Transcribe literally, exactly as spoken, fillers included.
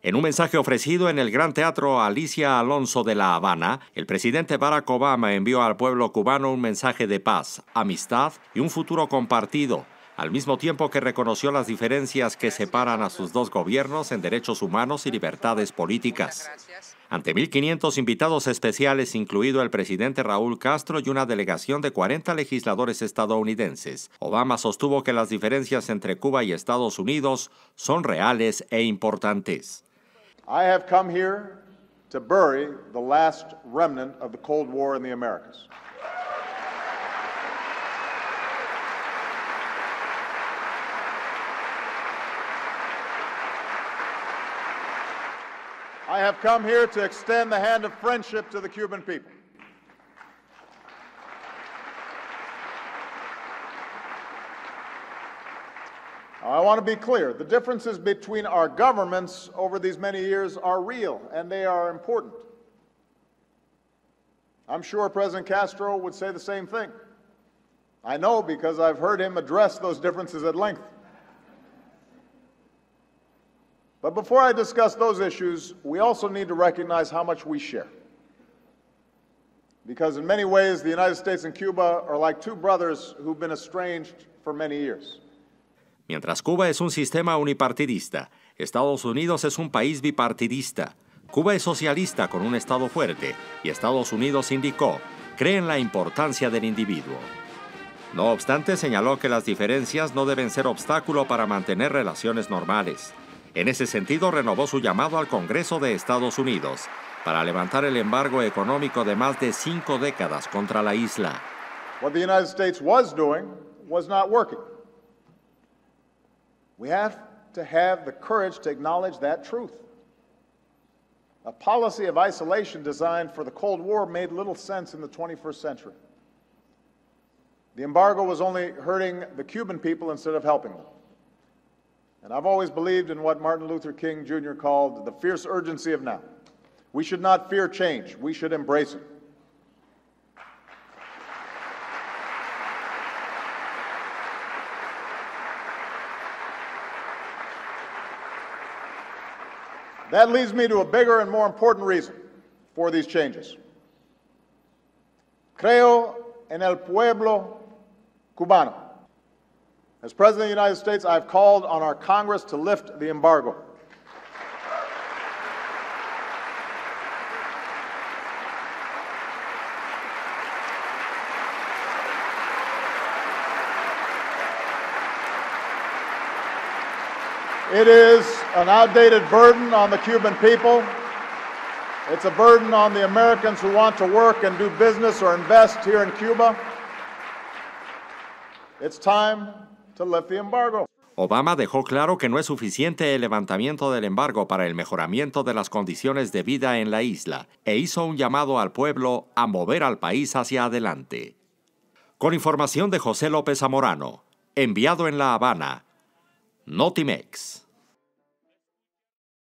En un mensaje ofrecido en el Gran Teatro Alicia Alonso de La Habana, el presidente Barack Obama envió al pueblo cubano un mensaje de paz, amistad y un futuro compartido, al mismo tiempo que reconoció las diferencias que separan a sus dos gobiernos en derechos humanos y libertades políticas. Ante mil quinientos invitados especiales, incluido el presidente Raúl Castro y una delegación de cuarenta legisladores estadounidenses, Obama sostuvo que las diferencias entre Cuba y Estados Unidos son reales e importantes. I have come here to bury the last remnant of the Cold War in the Americas. I have come here to extend the hand of friendship to the Cuban people. I want to be clear. The differences between our governments over these many years are real, and they are important. I'm sure President Castro would say the same thing. I know because I've heard him address those differences at length. But before I discuss those issues, we also need to recognize how much we share. Because in many ways, the United States and Cuba are like two brothers who've been estranged for many years. Mientras Cuba es un sistema unipartidista, Estados Unidos es un país bipartidista. Cuba es socialista con un Estado fuerte y Estados Unidos indicó, cree en la importancia del individuo. No obstante, señaló que las diferencias no deben ser obstáculo para mantener relaciones normales. En ese sentido, renovó su llamado al Congreso de Estados Unidos para levantar el embargo económico de más de cinco décadas contra la isla. What the United States was doing was not working. We have to have the courage to acknowledge that truth. A policy of isolation designed for the Cold War made little sense in the twenty-first century. The embargo was only hurting the Cuban people instead of helping them. And I've always believed in what Martin Luther King Junior called the fierce urgency of now. We should not fear change. We should embrace it. That leads me to a bigger and more important reason for these changes. Creo en el pueblo cubano. As President of the United States, I've called on our Congress to lift the embargo. It is an outdated burden on the Cuban people. It's a burden on the Americans who want to work and do business or invest here in Cuba. It's time to lift the embargo. Obama dejó claro que no es suficiente el levantamiento del embargo para el mejoramiento de las condiciones de vida en la isla e hizo un llamado al pueblo a mover al país hacia adelante. Con información de José López Zamorano, enviado en La Habana, Notimex.